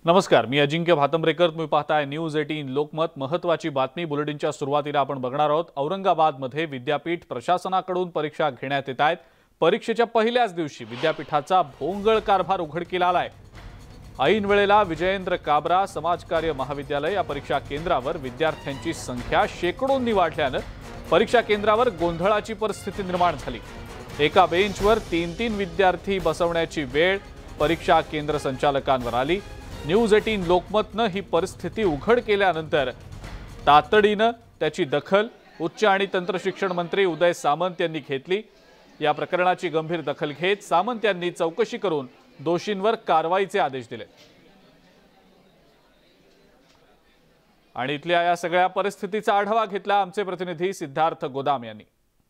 नमस्कार, मी अजिंक्य भातंब्रेकर. तुम्ही पाहताय न्यूज 18 लोकमत. महत्त्वाची बातमी बुलेटिनच्या सुरुवातीला आपण बघणार आहोत. औरंगाबादमध्ये विद्यापीठ प्रशासनाकडून परीक्षा घेण्यात येत आहेत. परीक्षेच्या पहिल्याच दिवशी विद्यापीठाचा भोंगळ कारभार उघडकीला आलाय. ऐन वेळेला विजयेंद्र काबरा समाजकार्य महाविद्यालय या परीक्षा केंद्रावर विद्यार्थ्यांची संख्या शेकडोंनी वाढल्यानं परीक्षा केंद्रावर गोंधळाची परिस्थिती निर्माण झाली. एका बेंचवर 3-3 विद्यार्थी बसवण्याची वेळ परीक्षा केंद्र संचालकांवर आली. न्यूज 18 लोकमतनं ही परिस्थिती उघड केल्यानंतर तातडीनं त्याची दखल उच्च आणि तंत्रशिक्षण मंत्री उदय सामंत यांनी घेतली. या प्रकरणाची गंभीर दखल घेत सामंत यांनी चौकशी करून दोषींवर कारवाईचे आदेश दिले. आणि इथल्या या सगळ्या परिस्थितीचा आढावा घेतला आमचे प्रतिनिधी सिद्धार्थ गोदाम यांनी.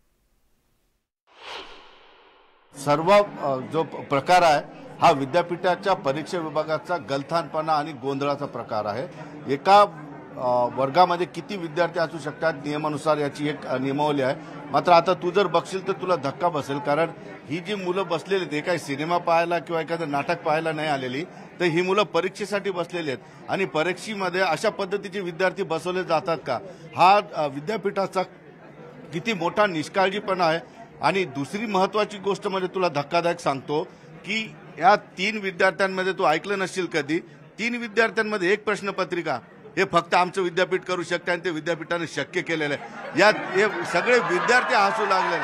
सर्व जो प्रकार आहे हा विद्यापीठाच्या परीक्षा विभागाचा गलथानपणा आणि गोंधळाचा प्रकार आहे. एका वर्गामध्ये किती विद्यार्थी असू शकतात नियमानुसार याची एक नियमावली आहे. मात्र आता तू जर बघशील तर तुला धक्का बसेल, कारण ही जी मुलं बसलेली आहेत, काही सिनेमा पाहायला किंवा एखादं नाटक पाहायला नाही आलेली, तर ही मुलं परीक्षेसाठी बसलेली आहेत. आणि परीक्षेमध्ये अशा पद्धतीचे विद्यार्थी बसवले जातात का, हा विद्यापीठाचा किती मोठा निष्काळजीपणा आहे. आणि दुसरी महत्वाची गोष्ट म्हणजे तुला धक्कादायक सांगतो की या 3 विद्यार्थ्यांमध्ये तू ऐकलं नसशील कधी, 3 विद्यार्थ्यांमध्ये एक प्रश्नपत्रिका हे फक्त आमचं विद्यापीठ करू शकते आणि ते विद्यापीठाने शक्य केलेलं आहे. यात हे सगळे विद्यार्थी हसू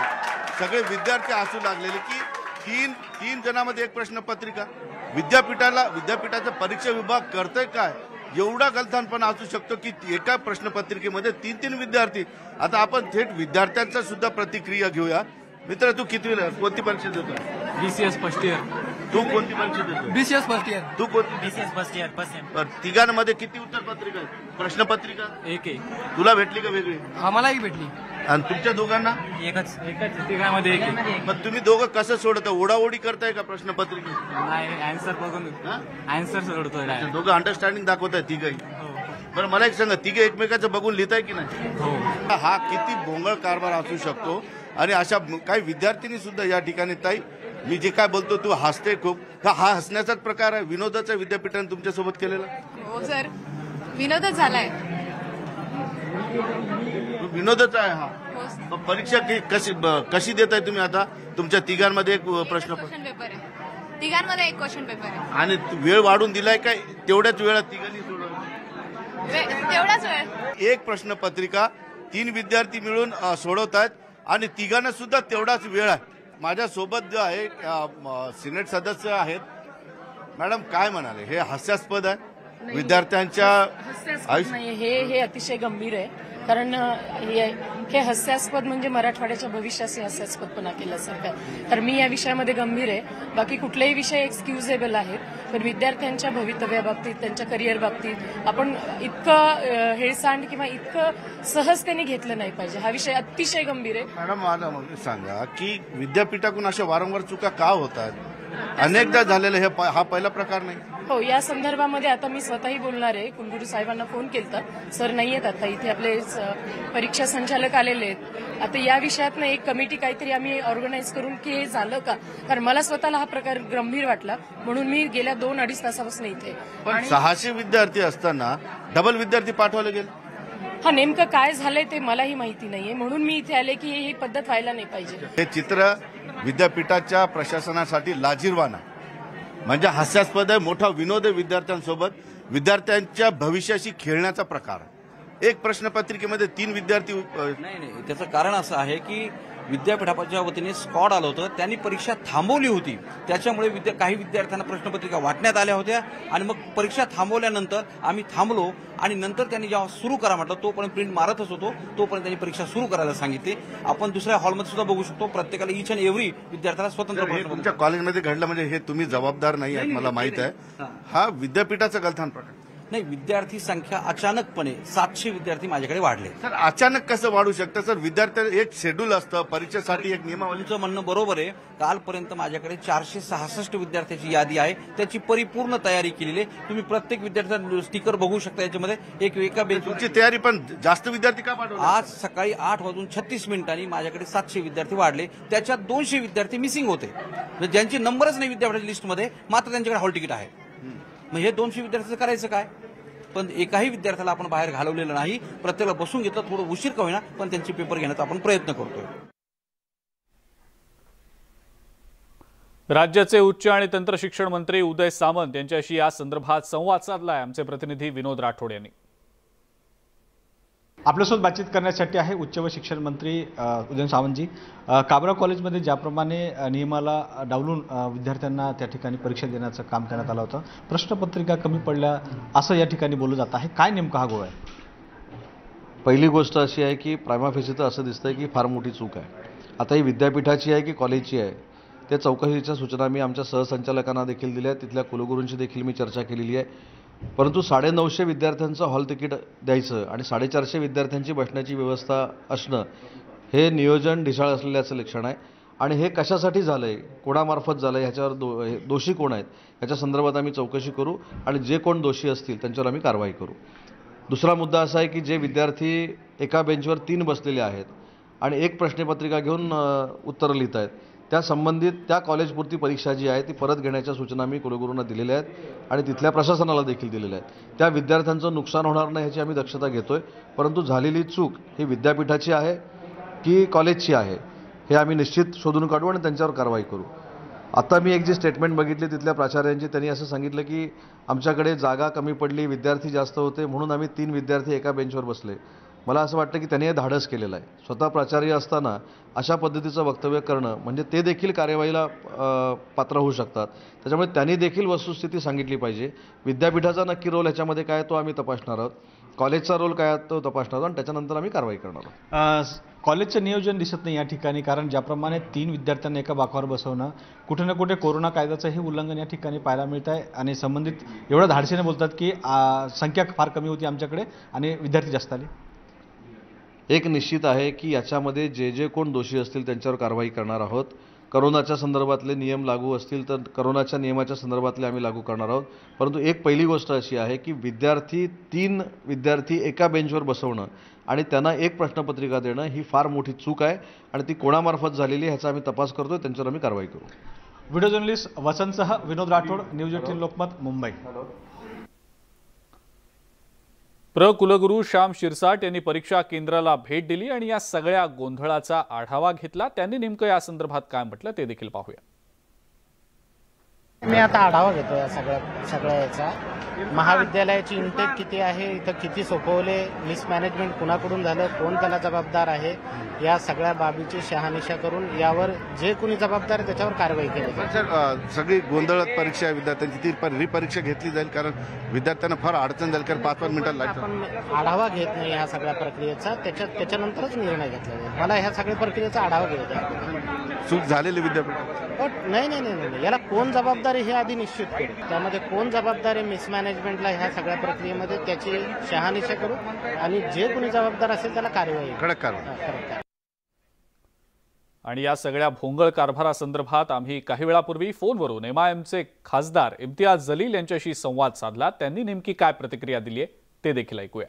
लागलेले की 3 जणांमध्ये एक प्रश्नपत्रिका. विद्यापीठाचा परीक्षा विभाग करतोय काय? एवढा गलथानपणा असू शकतो की एका प्रश्नपत्रिकेमध्ये 3-3 विद्यार्थी. आता आपण थेट विद्यार्थ्यांचा सुद्धा प्रतिक्रिया घेऊया. मित्र, तू कोणती परीक्षा देतो? BCS first year. तू कोणती परीक्षा देतो? BCS first year. तू कोणती? BCS first year. तिघांमध्ये किती उत्तरपत्रिका आहे? प्रश्नपत्रिका एक आहे. तुला भेटली का वेगळी? आम्हालाही भेटली. आणि तुमच्या दोघांना? एकच तिघांमध्ये एक आहे. मग तुम्ही दोघं कसं सोडता? ओढाओढी करताय का प्रश्नपत्रिका? नाही, आन्सर बघून आन्सर सोडतोय. दोघं अंडरस्टँडिंग दाखवताय तिघही? बरं, मला एक सांगा, तिघे एकमेकाचं बघून लिहिताय की नाही? हो. हा किती भोंगळ कारभार असू शकतो. आणि अशा काही विद्यार्थिनी सुद्धा या ठिकाणी, ताई मी जे काय बोलतो तू हसते खूप, हा हसण्याचाच प्रकार आहे. विनोदाचा विद्यापीठाने तुमच्यासोबत केलेला? हो सर, विनोदच झालाय. विनोदच आहे हा. हो. परीक्षा कशी देताय तुम्ही? आता तुमच्या तिघांमध्ये एक प्रश्न क्वेश्चन पेपर आहे. तिघांमध्ये एक क्वेश्चन पेपर आहे. आणि वेळ वाढून दिलाय काय? तेवढ्याच वेळात तिघांनी सोडवलं? तेवढाच वेळ. एक प्रश्नपत्रिका 3 विद्यार्थी मिळून सोडवतायत आणि तिघांना सुद्धा तेवढाच वेळ आहे. माझ्यासोबत जो आहे सिनेट सदस्य आहेत. मॅडम, काय म्हणाले? हे हास्यास्पद आहे विद्यार्थ्यांच्या हास्यास्पद नाही, हे अतिशय गंभीर आहे. कारण हे हास्यास्पद म्हणजे मराठवाड्याच्या भविष्याचे हास्यास्पदपणा केल्यासारखं आहे. तर मी या विषयामध्ये गंभीर आहे. बाकी कुठलेही विषय एक्सक्युजेबल आहेत, पण विद्यार्थ्यांच्या भवितव्याबाबतीत, त्यांच्या करिअर बाबतीत आपण इतकं हेळसांड किंवा इतकं सहजतेने घेतलं नाही पाहिजे. हा विषय अतिशय गंभीर आहे. मॅडम, मला सांगा की विद्यापीठाकडून अशा वारंवार चुका का होतात? अनेकदा झालेलं हा पहिला प्रकार नाही. हो, या संदर्भामध्ये आता मी स्वतःही बोलणार आहे. कुलगुरू साहेबांना फोन केलता. सर नाहीयेत आता इथे, आपले परीक्षा संचालक आलेले आहेत. आता या विषयातनं एक कमिटी काहीतरी आम्ही ऑर्गनाईज करून की हे झालं का, कारण मला स्वतःला हा प्रकार गंभीर वाटला, म्हणून मी गेल्या 2-2.5 तासापासून इथे. पण 600 विद्यार्थी असताना डबल विद्यार्थी पाठवले गेले. हा नेमकं काय झालंय ते मलाही माहिती नाहीये, म्हणून मी इथे आले की ही पद्धत व्हायला नाही पाहिजे. हे चित्र विद्यापीठाच्या प्रशासनासाठी लाजिरवाणं आहे. म्हणजे हास्यास्पद आहे, मोठा विनोद आहे विद्यार्थ्यांसोबत. विद्यार्थ्यांच्या भविष्याशी खेळण्याचा प्रकार. एक प्रश्नपत्रिकेमध्ये 3 विद्यार्थी. नाही, त्याचं कारण असं आहे की विद्यापीठाच्या वतीने स्क्वॉड आलं होतं, त्यांनी परीक्षा थांबवली होती. त्याच्यामुळे काही विद्यार्थ्यांना प्रश्नपत्रिका वाटण्यात आल्या होत्या आणि मग परीक्षा थांबवल्यानंतर आम्ही थांबलो आणि नंतर त्यांनी जेव्हा सुरू करा म्हटलं, तोपर्यंत प्रिंट मारतच होतो, तोपर्यंत त्यांनी परीक्षा सुरू करायला सांगितली. आपण दुसऱ्या हॉलमध्ये सुद्धा बघू शकतो, प्रत्येकाला ईच अँड एव्हरी विद्यार्थ्याला स्वतंत्र. तुमच्या कॉलेजमध्ये घडलं म्हणजे हे तुम्ही जबाबदार नाही आहेत, मला माहित आहे. हा विद्यापीठाचा गलथान प्रकार नाही. विद्यार्थी संख्या अचानकपणे 700 विद्यार्थी माझ्याकडे वाढले. सर, अचानक कसं वाढू शकतं? सर, विद्यार्थी एक शेड्यूल असतं परीक्षेसाठी, एक नियमावलीचं म्हणणं बरोबर आहे. कालपर्यंत माझ्याकडे 466 विद्यार्थ्यांची यादी आहे, त्याची परिपूर्ण तयारी केलेली आहे. तुम्ही प्रत्येक विद्यार्थ्यांना स्टिकर बघू शकता. याच्यामध्ये एका तुमची तयारी. पण जास्त विद्यार्थी का पाठवले? आज सकाळी 8:36 माझ्याकडे 700 विद्यार्थी वाढले. त्याच्यात 200 विद्यार्थी मिसिंग होते, ज्यांचे नंबरच नाही विद्यापीठाच्या लिस्टमध्ये, मात्र त्यांच्याकडे हॉल तिकीट आहे. मग हे 200 विद्यार्थ्यांचं करायचं काय? पण एकाही विद्यार्थ्याला आपण बाहेर घालवलेलं नाही. प्रत्येकाला बसून घेतलं, थोडं उशीर का होईना पण त्यांचे पेपर घेण्याचा आपण प्रयत्न करतोय. राज्याचे उच्च आणि तंत्र शिक्षण मंत्री उदय सामंत यांच्याशी या संदर्भात संवाद साधलाय आमचे प्रतिनिधी विनोद राठोड यांनी. आपल्यासोबत बातचीत करण्यासाठी आहे उच्च व शिक्षण मंत्री उदय सामंतजी. काबरा कॉलेजमध्ये ज्याप्रमाणे नियमाला डावलून विद्यार्थ्यांना त्या ठिकाणी परीक्षा देण्याचं काम करण्यात आलं होतं, प्रश्नपत्रिका कमी पडल्या असं या ठिकाणी बोललं जात आहे. काय नेमका हा गोळ आहे? पहिली गोष्ट अशी आहे की प्रायमा फेसी तर असं दिसतंय की फार मोठी चूक आहे. आता ही विद्यापीठाची आहे की कॉलेजची आहे त्या चौकशीच्या सूचना मी आमच्या सहसंचालकांना देखील दिल्या, तिथल्या कुलगुरूंशी देखील मी चर्चा केलेली आहे. परंतु 950 विद्यार्थ्यांचं हॉल तिकीट द्यायचं आणि 450 विद्यार्थ्यांची बसण्याची व्यवस्था असणं हे नियोजन ढिसाळ असलेल्याचं लक्षण आहे. आणि हे कशासाठी झालं आहे, कोणामार्फत झालं आहे, ह्याच्यावर दोषी कोण आहेत याच्या संदर्भात आम्ही चौकशी करू आणि जे कोण दोषी असतील त्यांच्यावर आम्ही कारवाई करू. दुसरा मुद्दा असा आहे की जे विद्यार्थी एका बेंचवर 3 बसलेले आहेत आणि एक प्रश्नपत्रिका घेऊन उत्तरं लिहित आहेत, त्या संबंधित त्या कॉलेजपुरती परीक्षा जी आहे ती परत घेण्याच्या सूचना मी कुलगुरूंना दिलेल्या आहेत आणि तिथल्या प्रशासनाला देखील दिलेल्या आहेत. त्या विद्यार्थ्यांचं नुकसान होणार नाही ह्याची आम्ही दक्षता घेतोय. परंतु झालेली चूक ही विद्यापीठाची आहे की कॉलेजची आहे हे आम्ही निश्चित शोधून काढू आणि त्यांच्यावर कारवाई करू. आता मी एक जी स्टेटमेंट बघितली तिथल्या प्राचार्यांची, त्यांनी असं सांगितलं की आमच्याकडे जागा कमी पडली, विद्यार्थी जास्त होते म्हणून आम्ही 3 विद्यार्थी एका बेंचवर बसले. मला असं वाटतं की त्यांनी हे धाडस केलेलं आहे. स्वतः प्राचार्य असताना अशा पद्धतीचं वक्तव्य करणं म्हणजे ते देखील कार्यवाहीला पात्र होऊ शकतात. त्याच्यामुळे त्यांनी देखील वस्तुस्थिती सांगितली पाहिजे. विद्यापीठाचा नक्की रोल ह्याच्यामध्ये काय तो आम्ही तपासणार आहोत, कॉलेजचा रोल काय तो तपासणार आहोत आणि त्याच्यानंतर आम्ही कारवाई करणार आहोत. कॉलेजचं नियोजन दिसत नाही या ठिकाणी, कारण ज्याप्रमाणे 3 विद्यार्थ्यांना एका बाकावर बसवणं कुठे ना कुठे कोरोना कायद्याचंही उल्लंघन या ठिकाणी पाहायला मिळत आहे आणि संबंधित एवढं धाडसीने बोलतात की संख्या फार कमी होती आमच्याकडे आणि विद्यार्थी जास्त आले. एक निश्चित आहे की याच्यामध्ये जे कोण दोषी असतील त्यांच्यावर कारवाई करणार आहोत. करोनाच्या संदर्भातले नियम लागू असतील तर करोनाच्या नियमाच्या संदर्भातले आम्ही लागू करणार आहोत. परंतु एक पहिली गोष्ट अशी आहे की 3 विद्यार्थी एका बेंचवर बसवणं आणि त्यांना एक प्रश्नपत्रिका देणं ही फार मोठी चूक आहे आणि ती कोणामार्फत झालेली ह्याचा आम्ही तपास करतोय, त्यांच्यावर आम्ही कारवाई करू. व्हिडिओ जर्नलिस्ट वसंतसह विनोद राठोड, न्यूज 18 लोकमत, मुंबई. कुलगुरू श्याम शिरसाट यांनी परीक्षा केंद्राला भेट दिली आणि या सगळ्या गोंधळाचा आढावा घेतला. त्यांनी नेमकं या संदर्भात काय म्हटलं ते देखील पाहूया. मी आता आढावा घेतो या सगळ्या याचा. महाविद्यालयाची इंटेक किती आहे, इथं किती सोपवले, मिसमॅनेजमेंट कुणाकडून झालं, कोण त्याला जबाबदार आहे, या सगळ्या बाबीची शहानिशा करून यावर जे कोणी जबाबदार आहे त्याच्यावर कारवाई केली. सर, सगळी गोंधळात परीक्षा आहे विद्यार्थ्यांची, ती रिपरीक्षा घेतली जाईल कारण विद्यार्थ्यांना फार अडचण झाली कारण 5-5 मिनिटात लाईट. आपण आढावा घेत नाही ह्या सगळ्या प्रक्रियेचा, त्याच्यानंतरच निर्णय घेतला जाईल. मला ह्या सगळ्या प्रक्रियेचा आढावा घ्यायचा आहे. चूक झालेली विद्यापीठ नाही, याला कोण जबाबदार आहे हे आधी निश्चित करू. त्यामध्ये कोण जबाबदार आहे मिसमॅनेजमेंटला ह्या सगळ्या प्रक्रियेमध्ये त्याची शहानिशा करू आणि जे कोणी जबाबदार असेल त्याला कारवाई, कडक कारवाई. आणि या सगळ्या भोंगळ कारभारासंदर्भात आम्ही काही वेळापूर्वी फोनवरून MIMचे खासदार इम्तियाज जलील यांच्याशी संवाद साधला. त्यांनी नेमकी काय प्रतिक्रिया दिली आहे ते देखील ऐकूया.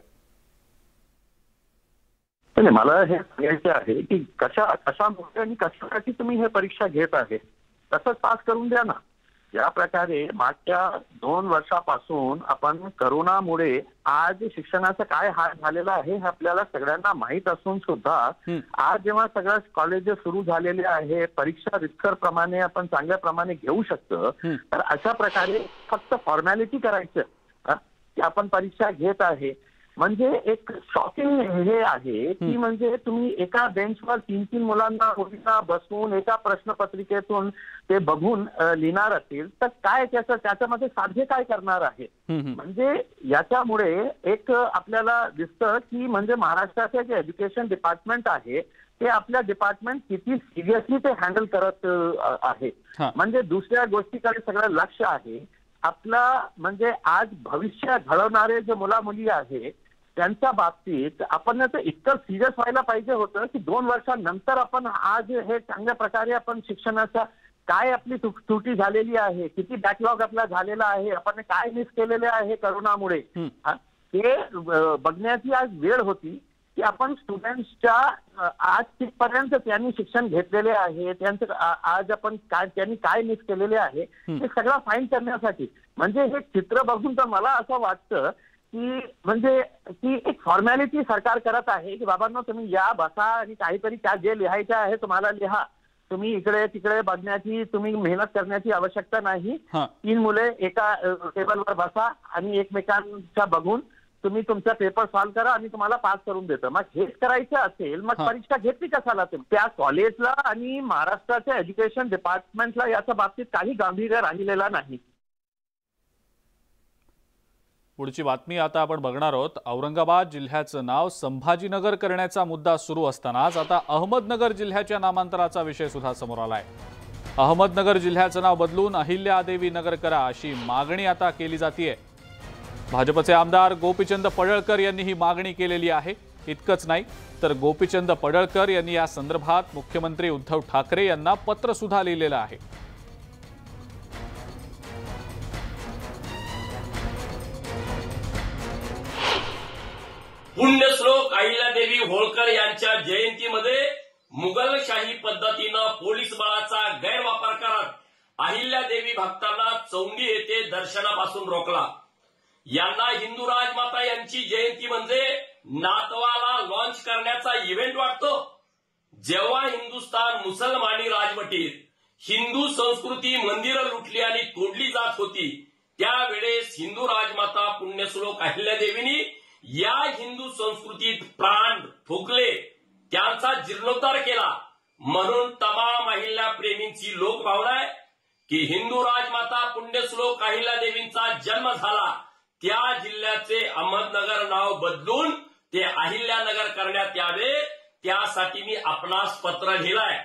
मला हे सांगायचं आहे की कशा मोठ्या आणि कशासाठी तुम्ही हे परीक्षा घेत आहे तसंच पास करून द्या ना. या प्रकारे मागच्या 2 वर्षापासून आपण करोनामुळे आज शिक्षणाचा काय हाल झालेला आहे हे आपल्याला सगळ्यांना माहीत असून सुद्धा आज जेव्हा सगळ्या कॉलेजेस सुरू झालेले आहे, परीक्षा रितसर प्रमाणे आपण चांगल्या प्रमाणे घेऊ शकतो, तर अशा प्रकारे फक्त फॉर्मॅलिटी करायचं की आपण परीक्षा घेत आहे म्हणजे एक शॉकिंग हे आहे की म्हणजे तुम्ही एका बेंचवर 3-3 मुलांना बसवून एका प्रश्नपत्रिकेतून ते बघून लिहिणार असतील तर काय त्याच्यामध्ये साध्य काय करणार आहे. म्हणजे याच्यामुळे एक आपल्याला दिसतं की म्हणजे महाराष्ट्राचे जे एज्युकेशन डिपार्टमेंट आहे ते आपल्या डिपार्टमेंट किती सिरियसली ते हँडल करत आहे. म्हणजे दुसऱ्या गोष्टीकडे सगळं लक्ष आहे. आपला म्हणजे आज भविष्य घडवणारे जे मुला-मुली आहे त्यांच्या बाबतीत आपण ते इतकं सिरियस व्हायला पाहिजे होतं की 2 वर्षांनंतर आपण आज हे चांगल्या प्रकारे आपण शिक्षणाचा काय आपली त्रुटी झालेली आहे, किती बॅकलॉग आपला झालेला आहे, आपण काय मिस केलेले आहे करोनामुळे, हे बघण्याची आज वेळ होती की आपण स्टुडंट्सच्या आज तिथपर्यंत त्यांनी शिक्षण घेतलेले आहे, त्यांचं आज आपण काय त्यांनी काय मिस केलेले आहे हे सगळं फाईन करण्यासाठी म्हणजे हे चित्र बघून तर मला असं वाटतं की म्हणजे की एक फॉर्मॅलिटी सरकार करत आहे की बाबांनो तुम्ही या बसा आणि काहीतरी त्या जे लिहायचं आहे तुम्हाला लिहा, तुम्ही इकडे तिकडे बघण्याची तुम्ही मेहनत करण्याची आवश्यकता नाही. 3 मुले एका टेबलवर बसा आणि एकमेकांच्या बघून तुम्ही तुमचा पेपर सॉल्व्ह करा आणि तुम्हाला पास करून देतं. मग हेच करायचं असेल मग परीक्षा घेतली कशाला तुम्ही? त्या कॉलेजला आणि महाराष्ट्राच्या एज्युकेशन डिपार्टमेंटला याच्या बाबतीत काही गांभीर्य राहिलेला नाही. पुढची बातमी आता आपण बघणार आहोत. औरंगाबाद जिल्ह्याचं नाव संभाजीनगर करण्याचा मुद्दा सुरू असतानाच आता अहमदनगर जिल्ह्याच्या नामांतराचा विषय सुद्धा समोर आलाय. अहमदनगर जिल्ह्याचं नाव बदलून अहिल्यादेवी नगर करा अशी मागणी आता केली जाते. भाजपचे आमदार गोपीचंद पडळकर यांनी ही मागणी केलेली आहे. इतकंच नाही तर गोपीचंद पडळकर यांनी या संदर्भात मुख्यमंत्री उद्धव ठाकरे यांना पत्र सुद्धा लिहिलेलं आहे. पुण्यश्लोक अहिल्यादेवी होळकर यांच्या जयंतीमध्ये मुघलशाही पद्धतीनं पोलीस बळाचा गैरवापर करत अहिल्यादेवी भक्तांना चौंडी येथे दर्शनापासून रोखला. यांना हिंदू राजमाता यांची जयंती म्हणजे नातवाला लॉन्च करण्याचा इव्हेंट वाटतो. जेव्हा हिंदुस्थान मुसलमानी राजवटीत हिंदू संस्कृती मंदिरं लुटली आणि तोडली जात होती त्यावेळेस हिंदू राजमाता पुण्यश्लोक अहिल्यादेवींनी या हिंदू संस्कृतीत प्राण फुंकले, त्यांचा जीर्णोद्धार केला. म्हणून तमाम अहिल्या प्रेमींची लोकभावना आहे की हिंदू राजमाता पुण्यश्लोक अहिल्यादेवींचा जन्म झाला त्या जिल्ह्याचे अहमदनगर नाव बदलून ते अहिल्यानगर करण्यात यावे, त्यासाठी मी आपणास पत्र लिहिलंय.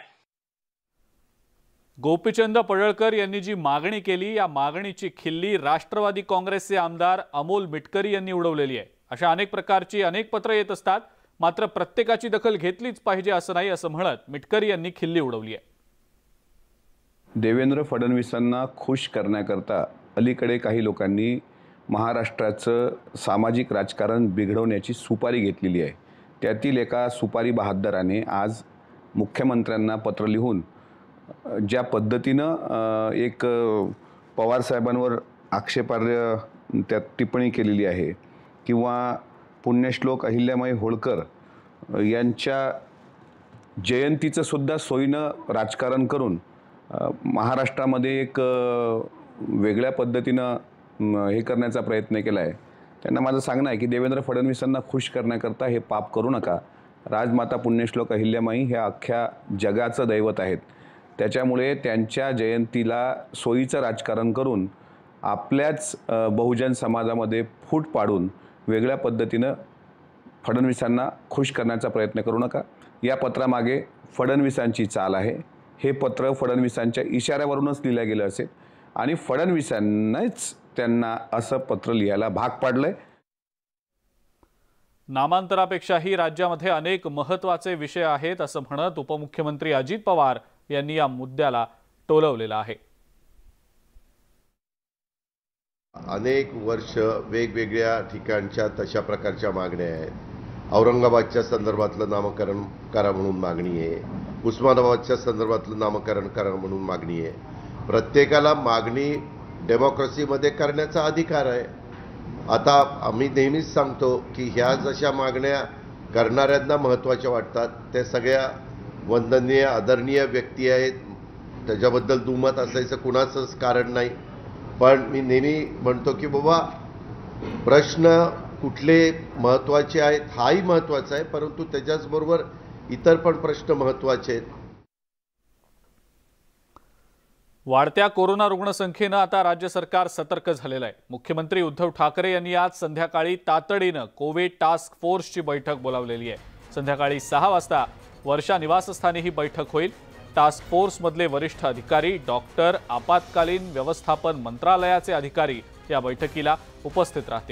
गोपीचंद पडळकर यांनी जी मागणी केली या मागणीची खिल्ली राष्ट्रवादी काँग्रेसचे आमदार अमोल मिटकरी यांनी उडवलेली आहे. अशा अनेक प्रकारची अनेक पत्र येत असतात, मात्र प्रत्येकाची दखल घेतलीच पाहिजे असं नाही असं म्हणत मिटकरी यांनी खिल्ली उडवली आहे. देवेंद्र फडणवीसांना खुश करण्याकरता अलीकडे काही लोकांनी महाराष्ट्राचं सामाजिक राजकारण बिघडवण्याची सुपारी घेतलेली आहे. त्यातील एका सुपारी बहाद्दराने आज मुख्यमंत्र्यांना पत्र लिहून ज्या पद्धतीनं एक पवारसाहेबांवर आक्षेपार्ह त्यात टिप्पणी केलेली आहे किंवा पुण्यश्लोक अहिल्यामाई होळकर यांच्या जयंतीचं सुद्धा सोयीनं राजकारण करून महाराष्ट्रामध्ये एक वेगळ्या पद्धतीनं हे करण्याचा प्रयत्न केला आहे. त्यांना माझं सांगणं आहे की देवेंद्र फडणवीसांना खुश करण्याकरता हे पाप करू नका. राजमाता पुण्यश्लोक अहिल्यामाई ह्या अख्ख्या जगाचं दैवत आहेत. त्याच्यामुळे त्यांच्या जयंतीला सोयीचं राजकारण करून आपल्याच बहुजन समाजामध्ये फूट पाडून वेगळ्या पद्धतीनं फडणवीसांना खुश करण्याचा प्रयत्न करू नका. या पत्रामागे फडणवीसांची चाल आहे. हे पत्र फडणवीसांच्या इशाऱ्यावरूनच लिहिलं गेलं असेल आणि फडणवीसांनाच त्यांना असं पत्र लिहायला भाग पाडलंय. नामांतरापेक्षाही राज्यामध्ये अनेक महत्त्वाचे विषय आहेत असं म्हणत उपमुख्यमंत्री अजित पवार यांनी या मुद्द्याला टोलवलेलं आहे. अनेक वर्ष वेगवेगळ्या ठिकाणच्या तशा प्रकारच्या मागण्या आहेत. औरंगाबादच्या संदर्भातलं नामकरण करा म्हणून मागणी आहे. उस्मानाबादच्या संदर्भातलं नामकरण करा म्हणून मागणी आहे. प्रत्येकाला मागणी डेमोक्रेसीमध्ये करण्याचा अधिकार आहे. आता आम्ही नेहमीच सांगतो की ह्या जशा मागण्या करणाऱ्यांना महत्त्वाच्या वाटतात त्या सगळ्या वंदनीय आदरणीय व्यक्ती आहेत, त्याच्याबद्दल दुमत असायचं कुणाचंच कारण नाही. पण मी नेहमी म्हणतो की बाबा प्रश्न कुठले महत्त्वाचे आहेत हाही महत्त्वाचा आहे, परंतु त्याच्याचबरोबर इतर पण प्रश्न महत्त्वाचे आहेत. वाढत्या कोरोना रुग्णसंख्येनं आता राज्य सरकार सतर्क झालेलं आहे. मुख्यमंत्री उद्धव ठाकरे यांनी आज संध्याकाळी तातडीनं कोविड टास्क फोर्सची बैठक बोलावलेली आहे. संध्याकाळी 6 वाजता वर्षा निवासस्थानी ही बैठक होईल. टास्क फोर्समधले वरिष्ठ अधिकारी, डॉक्टर, आपत्कालीन व्यवस्थापन मंत्रालयाचे अधिकारी या बैठकीला उपस्थित राहतील.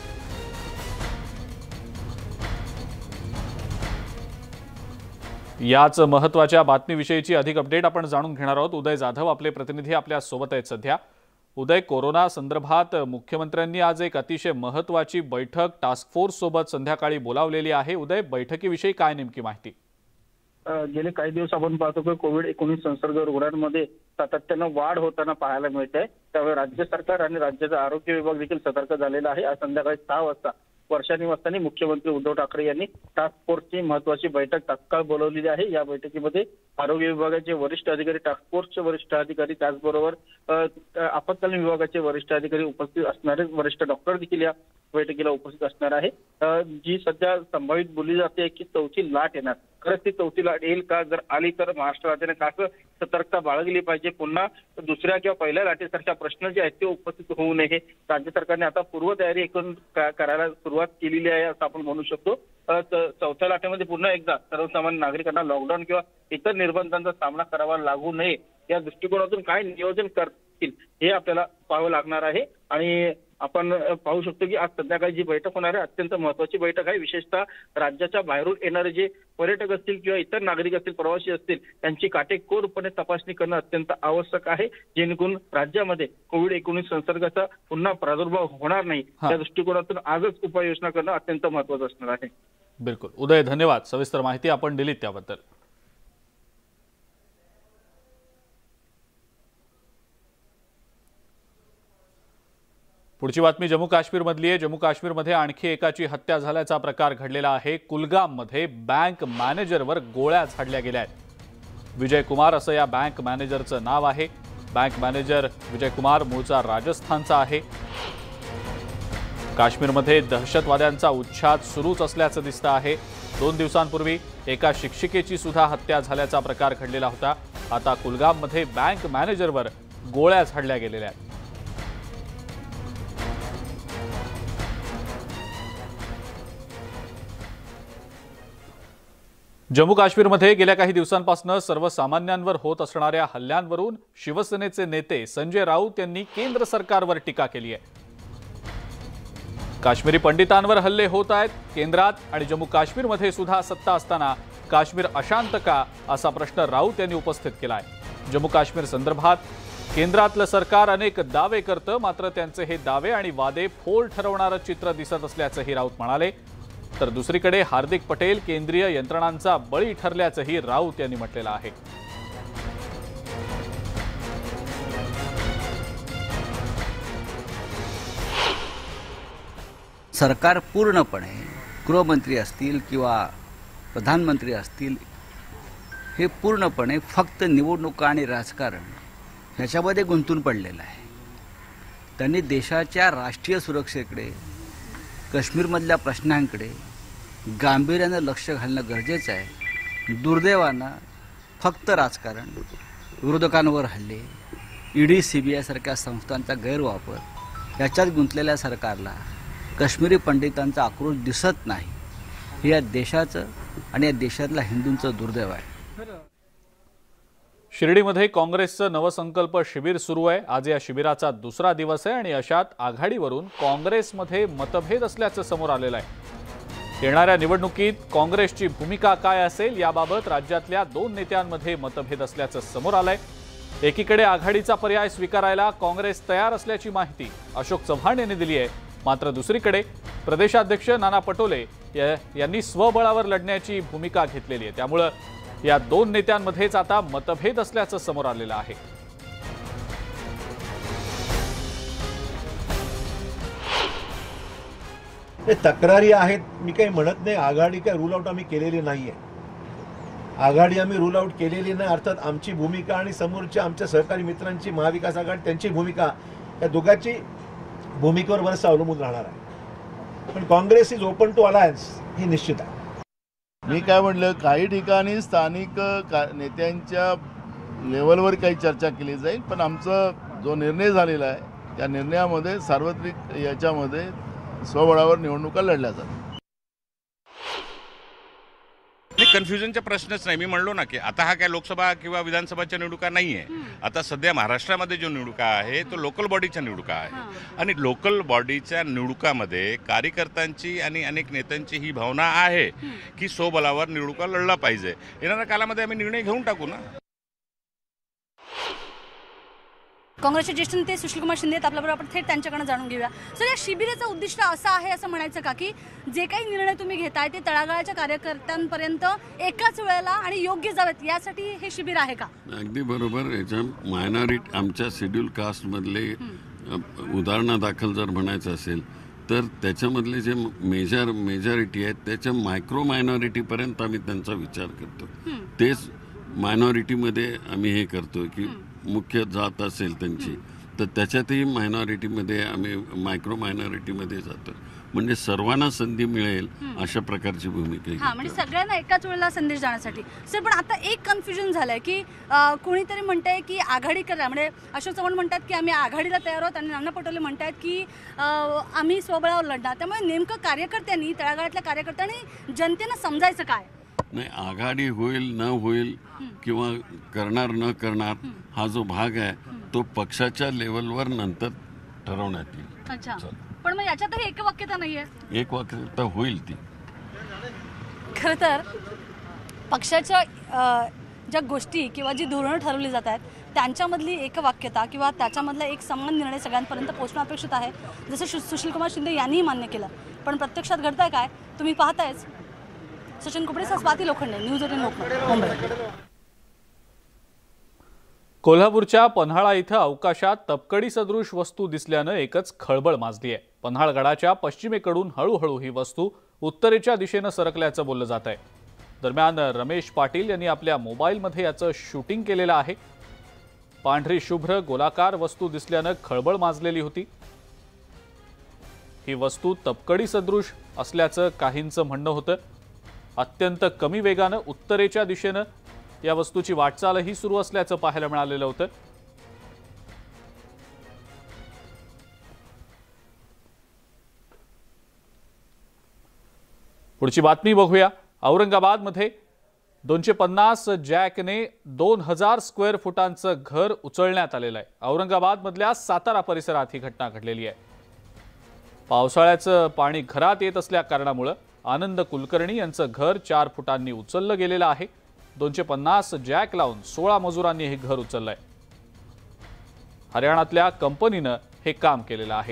याच महत्त्वाच्या बातमीविषयीची अधिक अपडेट आपण जाणून घेणार आहोत. उदय जाधव आपले प्रतिनिधी आपल्या सोबत आहेत सध्या. उदय, कोरोना संदर्भात मुख्यमंत्र्यांनी आज एक अतिशय महत्त्वाची बैठक टास्क फोर्स सोबत संध्याकाळी बोलावलेली आहे. उदय, बैठकीविषयी काय नेमकी माहिती? गेले काही दिवस आपण पाहतो की कोविड-19 संसर्ग रुग्णांमध्ये सातत्यानं वाढ होताना पाहायला मिळत आहे. त्यामुळे राज्य सरकार आणि राज्याचा आरोग्य विभाग देखील सतर्क झालेला आहे. आज संध्याकाळी 6 वाजता वर्षा निवासस्थानी मुख्यमंत्री उद्धव ठाकरे यांनी टास्क फोर्सची महत्वाची बैठक तात्काळ बोलवलेली आहे. या बैठकीमध्ये आरोग्य विभागाचे वरिष्ठ अधिकारी, टास्क फोर्सचे वरिष्ठ अधिकारी, त्याचबरोबर आपत्कालीन विभागाचे वरिष्ठ अधिकारी उपस्थित असणारे वरिष्ठ डॉक्टर देखील या बैठकीला उपस्थित असणार आहे. जी सध्या संभावित बोलली जाते की चौथी लाट येणार, खरंच ती चौथी लाट येईल का? जर आली तर महाराष्ट्र राज्याने कसं सतर्कता बाळगली पाहिजे, पुन्हा दुसऱ्या किंवा पहिल्या लाटेसारख्या प्रश्न जे आहेत ते उपस्थित होऊ नये. राज्य सरकारने आता पूर्वतयारी एकूण करायला सुरुवात केलेली आहे असं आपण म्हणू शकतो. चौथ्या लाटेमध्ये पुन्हा एकदा सर्वसामान्य नागरिकांना लॉकडाऊन किंवा इतर निर्बंधांचा सामना करावा लागू नये या दृष्टिकोनातून काय नियोजन करतील हे आपल्याला पाहावं लागणार आहे. आणि आपण पाहू शकतो की आज संध्याकाळी जी बैठक होणार आहे अत्यंत महत्वाची बैठक आहे. विशेषतः राज्याच्या बाहेरून येणारे जे पर्यटक असतील किंवा इतर नागरिक असतील, प्रवासी असतील, त्यांची काटेकोरपणे तपासणी करणं अत्यंत आवश्यक आहे, जेणेकरून राज्यामध्ये कोविड-19 संसर्गाचा पुन्हा प्रादुर्भाव होणार नाही या दृष्टिकोनातून आजच उपाययोजना करणं अत्यंत महत्वाचं असणार आहे. बिलकुल उदय, धन्यवाद. सविस्तर माहिती आपण दिलीत त्याबद्दल. पुढची बातमी जम्मू काश्मीरमधली आहे. जम्मू काश्मीरमध्ये आणखी एकाची हत्या झाल्याचा प्रकार घडलेला आहे. कुलगाममध्ये बँक मॅनेजरवर गोळ्या झाडल्या गेल्या आहेत. विजय कुमार असं या बँक मॅनेजरचं नाव आहे. बँक मॅनेजर विजय कुमार मूळचा राजस्थानचा आहे. काश्मीरमध्ये दहशतवाद्यांचा उच्छाद सुरूच असल्याचं दिसतं आहे. 2 दिवसांपूर्वी एका शिक्षिकेची सुद्धा हत्या झाल्याचा प्रकार घडलेला होता. आता कुलगाममध्ये बँक मॅनेजरवर गोळ्या झाडल्या गेलेल्या आहेत. जम्मू काश्मीरमध्ये गेल्या काही दिवसांपासून सर्वसामान्यांवर होत असणाऱ्या हल्ल्यांवरून शिवसेनेचे नेते संजय राऊत यांनी केंद्र सरकारवर टीका केली आहे. काश्मीरी पंडितांवर हल्ले होत आहेत. केंद्रात आणि जम्मू काश्मीरमध्ये सुद्धा सत्ता असताना काश्मीर अशांत का असा प्रश्न राऊत यांनी उपस्थित केला आहे. जम्मू काश्मीर संदर्भात केंद्रातलं सरकार अनेक दावे करतं, मात्र त्यांचे हे दावे आणि वादे फोल ठरवणारं चित्र दिसत असल्याचंही राऊत म्हणाले. तर दुसरीकडे हार्दिक पटेल केंद्रीय यंत्रणांचा बळी ठरल्याचंही राऊत यांनी म्हटलेलं आहे. सरकार पूर्णपणे गृहमंत्री असतील किंवा प्रधानमंत्री असतील हे पूर्णपणे फक्त निवडणुका आणि राजकारण ह्याच्यामध्ये गुंतून पडलेलं आहे. त्यांनी देशाच्या राष्ट्रीय सुरक्षेकडे, काश्मीरमधल्या प्रश्नांकडे गांभीर्यानं लक्ष घालणं गरजेचं आहे. दुर्दैवानं फक्त राजकारण, विरोधकांवर हल्ले, ईडी, सीबीआय सारख्या संस्थांचा गैरवापर याच्यात गुंतलेल्या सरकारला काश्मीरी पंडितांचा आक्रोश दिसत नाही. हे या देशाचं आणि या देशातल्या हिंदूंचं दुर्दैव आहे. शिर्डीमध्ये काँग्रेसचं नवसंकल्प शिबिर सुरू आहे. आज या शिबिराचा दुसरा दिवस आहे आणि अशात आघाडीवरून काँग्रेसमध्ये मतभेद असल्याचं समोर आलेलं आहे. येणाऱ्या निवडणुकीत काँग्रेसची भूमिका काय असेल याबाबत राज्यातल्या 2 नेत्यांमध्ये मतभेद असल्याचं समोर आलंय. एकीकडे आघाडीचा पर्याय स्वीकारायला काँग्रेस तयार असल्याची माहिती अशोक चव्हाण यांनी दिली आहे. मात्र दुसरीकडे प्रदेशाध्यक्ष नाना पटोले यांनी स्वबळावर लढण्याची भूमिका घेतलेली आहे. त्यामुळे या 2 नेत्यांमध्येच आता मतभेद असल्याचं समोर आलेलं आहे. तक्रारी आहेत, मी काही म्हणत नाही. आघाडी काय रूल आउट आम्ही केलेली नाहीये. आघाडी आम्ही रूल आउट केलेली नाही. अर्थात आमची भूमिका आणि समोरच्या आमच्या सहकारी मित्रांची, महाविकास आघाडी त्यांची भूमिका, या दोघांची भूमिकेवर बरंचसं अवलंबून राहणार आहे. पण Congress is open to alliance ही निश्चित आहे. मी काय म्हटलं, काही ठिकाणी स्थानिक नेत्यांच्या लेवलवर काही चर्चा केली जाईल, पण आमचा जो निर्णय झालेला आहे त्या निर्णयामध्ये सार्वत्रिक याच्यामध्ये स्वबळावर निवडणुका लढल्या जातात. कन्फ्युजनचा प्रश्नच नाही. मी म्हणलो ना की आता हा काय लोकसभा किंवा विधानसभाच्या निवडणुका नाही आहे. आता सध्या महाराष्ट्रामध्ये जो निवडणुका आहे तो लोकल बॉडीच्या निवडणुका आहे. आणि लोकल बॉडीच्या निवडणुकामध्ये कार्यकर्त्यांची आणि अनेक नेत्यांची ही भावना आहे की स्वबळावर निवडणुका लढला पाहिजे. येणाऱ्या कालामध्ये आम्ही निर्णय घेऊन टाकू ना. काँग्रेसचे ज्येष्ठ नेते सुशीलकुमार शिंदे आहेत आपल्याबरोबर, आपण थेट त्यांच्याकडे जाणून घेऊया. सर, या शिबिराचं उद्दिष्ट असं आहे असं म्हणायचं का की जे काही निर्णय तुम्ही घेताय ते तळागाळाच्या कार्यकर्त्यांपर्यंत एकाच वेळेला आणि योग्य जावेत यासाठी हे शिबिर आहे का? अगदी बरोबर. याच्या मायनॉरिटी आमच्या शेड्यूल कास्टमधले उदाहरणादाखल जर म्हणायचं असेल तर त्याच्यामधले जे मेजॉरिटी आहेत त्याच्या मायक्रो मायनॉरिटीपर्यंत आम्ही त्यांचा विचार करतो. तेच मायनॉरिटीमध्ये आम्ही हे करतो की मुख्य जात असेल त्यांची तर त्याच्यातही मायनॉरिटीमध्ये आम्ही मायक्रो मायनॉरिटीमध्ये जातो, म्हणजे सर्वांना संधी मिळेल अशा प्रकारची भूमिका. हां, म्हणजे सगळ्यांना एकाच वेळेला संदेश जाण्यासाठी. सर, पण आता एक कन्फ्युजन झालंय की कोणीतरी म्हणतंय की आघाडी करा, म्हणजे अशोक चव्हाण म्हणतात की आम्ही आघाडीला तयार आहोत आणि नाना पटोले म्हणतात की आम्ही स्वबळावर लढणार. त्यामुळे नेमकं कार्यकर्त्यांनी, तळागाळातल्या कार्यकर्त्यांनी जनतेनं समजायचं काय? नाही, आघाडी होईल न होईल किंवा करणार न करणार हा जो भाग आहे तो पक्षाच्या लेवलवर नंतर ठरवण्यात येईल. अच्छा, पण मग याच्यातही एक वाक्यता नाहीये. एक वाक्यता होईल ती. खरं तर पक्षाच्या ज्या गोष्टी किंवा जी धोरणं ठरवली जात आहेत त्यांच्यामधली एक वाक्यता किंवा त्याच्यामधला एक समान निर्णय सगळ्यांपर्यंत पोहोचणं अपेक्षित आहे, जसं सुशीलकुमार शिंदे यांनीही मान्य केलं. पण प्रत्यक्षात घडतंय काय तुम्ही पाहतायच. सचिन कुपडेसह स्वाती लोखंडे, न्यूज 18 लोकमत, मुंबई. कोल्हापूरच्या पन्हाळा इथं अवकाशात तपकडी सदृश वस्तू दिसल्यानं एकच खळबळ माजली आहे. पन्हाळगडाच्या पश्चिमेकडून हळूहळू ही वस्तू उत्तरेच्या दिशेनं सरकल्याचं बोललं जात आहे. दरम्यान रमेश पाटील यांनी आपल्या मोबाईलमध्ये याचं शूटिंग केलेलं आहे. पांढरी शुभ्र गोलाकार वस्तू दिसल्यानं खळबळ माजलेली होती. ही वस्तू तपकडी सदृश असल्याचं काहींचं म्हणणं होतं. अत्यंत कमी वेगानं उत्तरेच्या दिशेनं या वस्तूची वाटचालही सुरू असल्याचं पाहायला मिळालेलं होतं. पुढची बातमी बघूया. औरंगाबादमध्ये 250 जॅकने 2000 स्क्वेअर फुटांचं घर उचलण्यात आलेलं आहे. औरंगाबादमधल्या सातारा परिसरात ही घटना घडलेली आहे. पावसाळ्याचं पाणी घरात येत असल्या कारणामुळे आनंद कुलकर्णी यांचं घर 4 फुटांनी उचललं गेलेलं आहे. 250 जॅक लावून 16 मजुरांनी हे घर उचललंय. हरियाणातल्या कंपनीनं हे काम केलेलं आहे.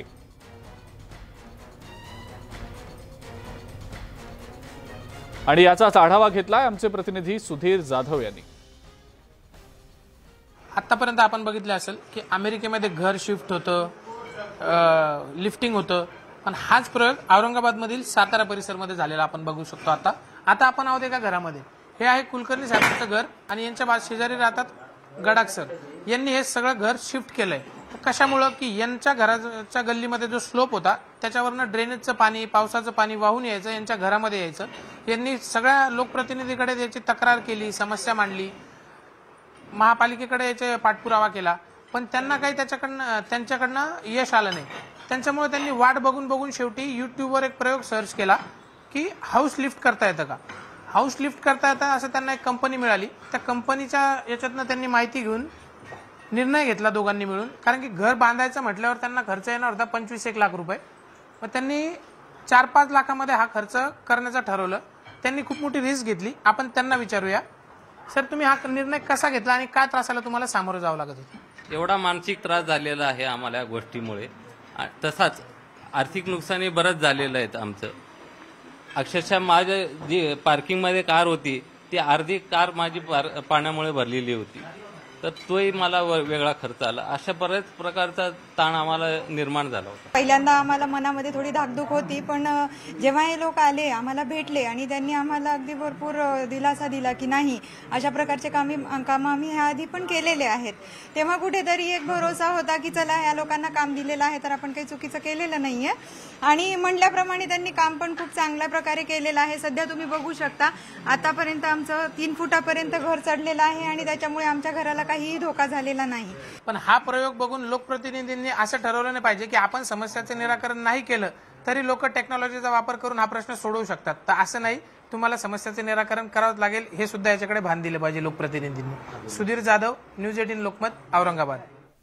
आणि याचाच आढावा घेतलाय आमचे प्रतिनिधी सुधीर जाधव यांनी. आतापर्यंत आपण बघितलं असेल की अमेरिकेमध्ये घर शिफ्ट होतं, लिफ्टिंग होतं, पण हाच प्रयोग औरंगाबादमधील सातारा परिसरमध्ये झालेला आपण बघू शकतो. आता आपण आहोत एका घरामध्ये. हे आहे कुलकर्णी साहेबांचं घर आणि यांच्या शेजारी राहतात गडाख सर. यांनी हे सगळं घर शिफ्ट केलंय. कशामुळं की यांच्या घराच्या गल्लीमध्ये जो स्लोप होता त्याच्यावरनं ड्रेनेजचं पाणी, पावसाचं पाणी वाहून यायचं, यांच्या घरामध्ये यायचं. यांनी सगळ्या लोकप्रतिनिधीकडे याची तक्रार केली, समस्या मांडली, महापालिकेकडे याचे पाठपुरावा केला, पण त्यांना काही त्यांच्याकडनं यश आलं नाही. त्यांच्यामुळे त्यांनी वाट बघून शेवटी युट्यूबवर एक प्रयोग सर्च केला की हाऊस लिफ्ट करता येतं का. हाऊस लिफ्ट करता येतं असं त्यांना एक कंपनी मिळाली. त्या कंपनीच्या याच्यातनं त्यांनी माहिती घेऊन निर्णय घेतला दोघांनी मिळून, कारण की घर बांधायचं म्हटल्यावर त्यांना खर्च येणार होता 25-1 लाख रुपये. मग त्यांनी 4-5 लाखामध्ये हा खर्च करण्याचं ठरवलं. त्यांनी खूप मोठी रिस्क घेतली. आपण त्यांना विचारूया, सर तुम्ही हा निर्णय कसा घेतला आणि काय त्रासाला तुम्हाला सामोरं जावं लागत होतं? एवढा मानसिक त्रास झालेला आहे आम्हाला या गोष्टीमुळे. तसाच आर्थिक नुकसानी बरंच झालेलं आहे आमचं. अक्षरशः माझ्या जी पार्किंगमध्ये कार होती ती अर्धी कार माझी पाण्यामुळे भरलेली होती, तर तोही मला वेगळा खर्च आला. अशा बऱ्याच प्रकारचा ताण आम्हाला निर्माण झाला होता. पहिल्यांदा आम्हाला मनामध्ये थोडी धाकधूक होती, पण जेव्हा हे लोक आले, आम्हाला भेटले आणि त्यांनी आम्हाला अगदी भरपूर दिलासा दिला की नाही अशा प्रकारचे कामं आम्ही ह्या आधी पण केलेले आहेत, तेव्हा कुठेतरी एक भरोसा होता की चला या लोकांना काम दिलेलं आहे तर आपण काही चुकीचं केलेलं नाहीये. आणि म्हणल्याप्रमाणे त्यांनी काम पण खूप चांगल्या प्रकारे केलेलं आहे. सध्या तुम्ही बघू शकता आतापर्यंत आमचं 3 फुटापर्यंत घर चढलेलं आहे आणि त्याच्यामुळे आमच्या घराला काहीही धोका झालेला नाही. पण हा प्रयोग बघून लोकप्रतिनिधींनी असं ठरवलं नाही पाहिजे की आपण समस्याचं निराकरण नाही केलं तरी लोक टेक्नॉलॉजीचा वापर करून हा प्रश्न सोडवू शकतात. तर असं नाही, तुम्हाला समस्याचं निराकरण करावंच लागेल, हे सुद्धा याच्याकडे भान दिलं पाहिजे लोकप्रतिनिधींनी. सुधीर जाधव, न्यूज 18 लोकमत, औरंगाबाद.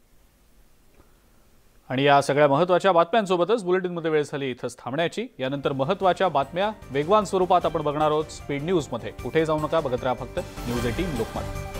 आणि या सगळ्या महत्त्वाच्या बातम्यांसोबतच बुलेटिनमध्ये वेळ झाली इथंच थांबण्याची. यानंतर महत्त्वाच्या बातम्या वेगवान स्वरूपात आपण बघणार आहोत स्पीड न्यूजमध्ये. कुठे जाऊ नका, बघत राहा फक्त न्यूज 18 लोकमत.